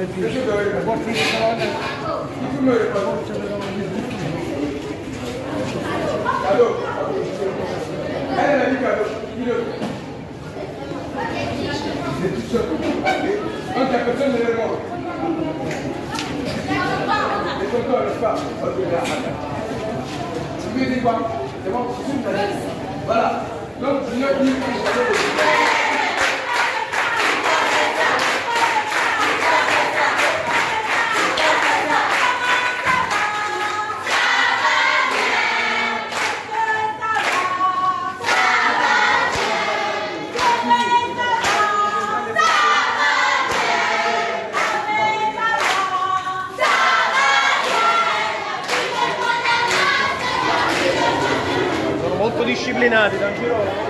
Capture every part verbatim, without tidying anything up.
Voilà. Donc, je ne dis pas. Molto disciplinati, da un giro.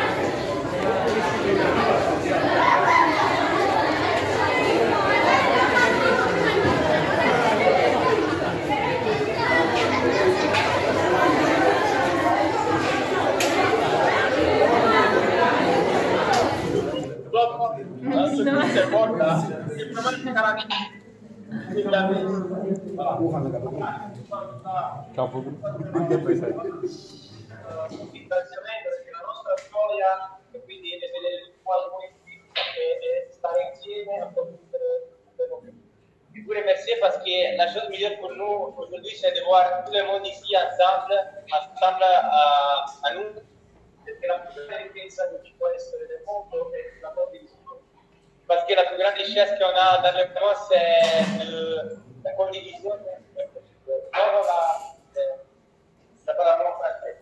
Ringraziamento perché la nostra storia e quindi è vedere alcuni et stare insieme et vous remercier parce que la chose meilleure pour nous aujourd'hui c'est de voir tout le monde ici ensemble, ensemble à, à nous, perché la più grande ricchezza che ci può essere nel mondo è l'amore di Dio. Parce que la plus grande richesse qu'on a dans le monde c'est la condivisione, non la, la parole en français.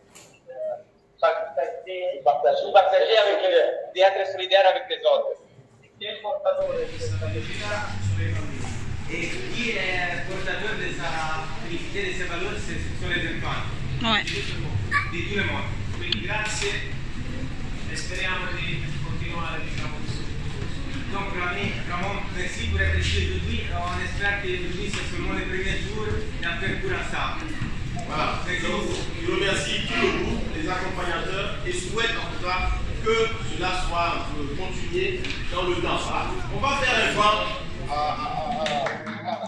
Partager, partager avec, d'être solidaire avec les autres. Chi è il portatore di questa felicità sono i bambini. E chi è portatore di questa felicità, di questi valori, sono les enfants. Ouais. Di tout le monde. Quindi grazie e speriamo di continuare, diciamo così. Donc vraiment, merci pour être ici aujourd'hui. On espère que aujourd'hui c'est seulement les premiers jours et après pour ensemble. Voilà, donc je remercie tout le groupe, les accompagnateurs et souhaite en tout cas que cela soit continué dans le temps. Voilà. On va faire un point à, à, à, à...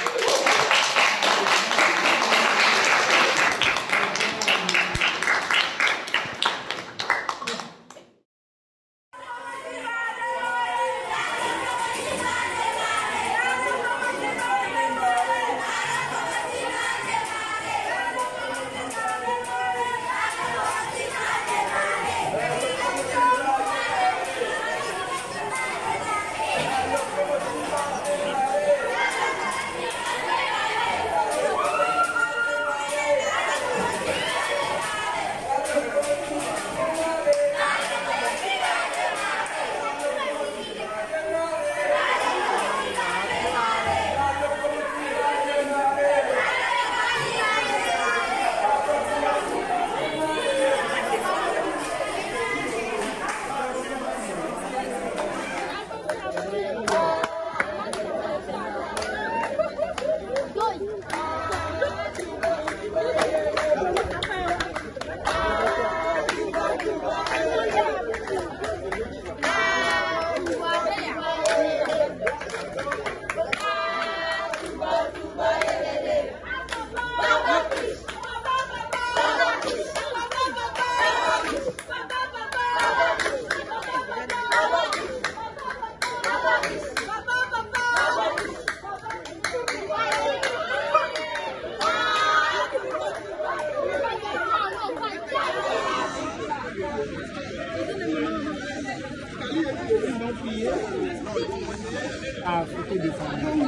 Ah, photo de famille.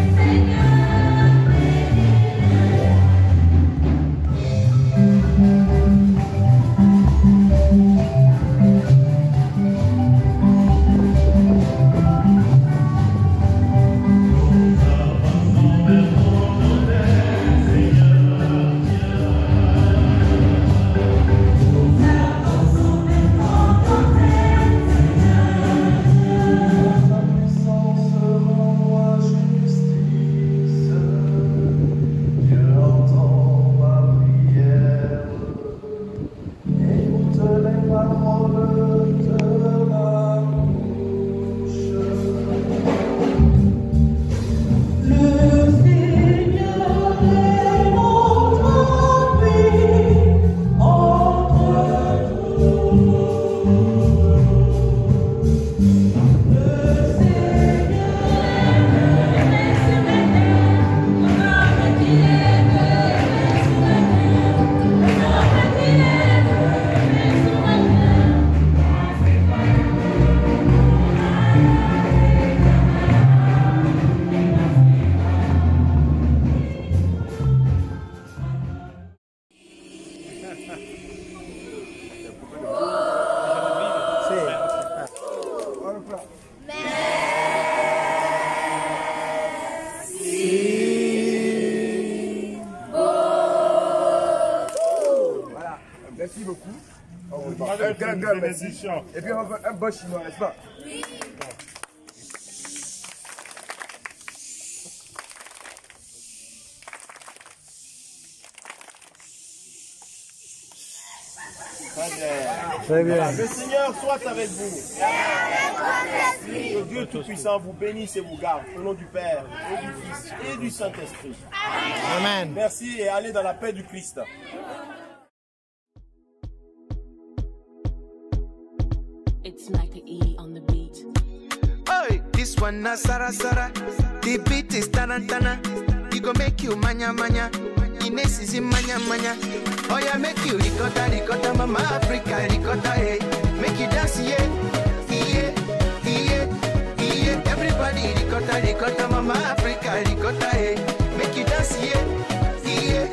Thank you. Merci beaucoup. Un grand, grand merci. Et puis on va un bon chinois, n'est-ce pas? Oui. Très bien. Le Seigneur soit avec vous. Que Dieu Tout-Puissant vous bénisse et vous garde. Au nom du Père, et du Fils et du Saint-Esprit. Amen. Merci et allez dans la paix du Christ. It's Micah E on the beat. Oi, this one na Sara Sara. The beat is tarantana. It go make you manya manya. Ines is in manya manya. Oh yeah, make you ricotta ricotta, mama Africa ricotta, hey. Make you dance, yeah, yeah, yeah, yeah. Everybody ricotta ricotta, mama Africa ricotta, hey. Make you dance, yeah, yeah,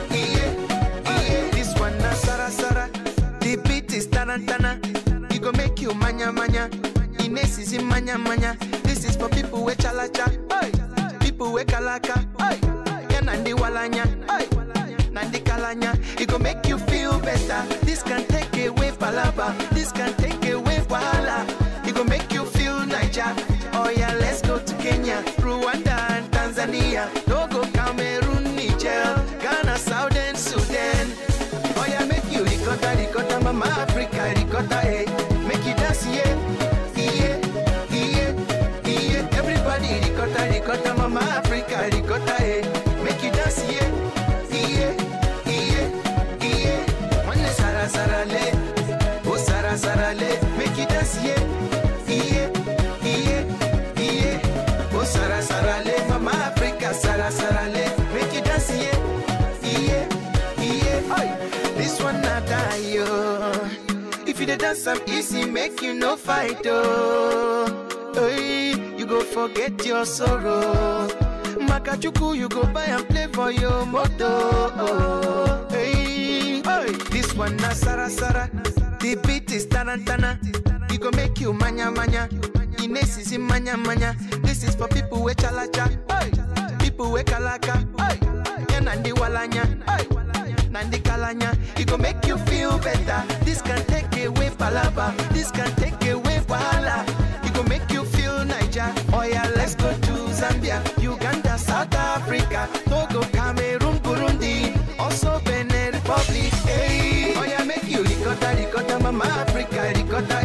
yeah, yeah. This one na Sara Sara. The beat is tarantana. It go make you manya manya. Ines is in manya manya. This is for people with chalacha, oi. People with kalaka, oi. Yeah, nandi walanya, oi. Nandi kalanya. It go make you feel better. This can take away palaba. This can take away wahala. It go make you feel Niger. Oh yeah, let's go to Kenya, Rwanda and Tanzania. Togo, Cameroon, Niger, Ghana, Southern Sudan. Oh yeah, make you ricotta, ricotta, mama Africa, ricotta, hey. Make you dance, yeah, yeah, yeah, yeah. Everybody ricotta, ricotta, mama Africa, ricotta, hey. Make you dance, yeah, yeah, yeah, yeah. One Sara Sara le, oh Sara Sara le. Make you dance, yeah, yeah, yeah, yeah. Oh Sara Sara le, mama Africa, Sara Sara le. Make you dance, yeah, yeah, yeah. Oi. This one not die, yo. If you dance some easy, make you no fight, oh. Hey, you go forget your sorrow. Makachuku, you go buy and play for your moto. Oh, hey, hey. This one na Sara Sara. The beat is tarantana. It go make you manya manya. Ines is in manya manya. This is for people with chalacha, hey. People with kalaka, hey. Yeah, nandi walanya, hey. Nandi kalanya. It go make you feel better. This can take away palaba. This can take away wahala. It go make you feel Niger. Oh yeah, let's go to Zambia, Uganda, South Africa, Togo, Cameroon, Burundi, also Benin Republic. Hey, oh yeah, make you ricotta, ricotta, mama Africa, ricotta.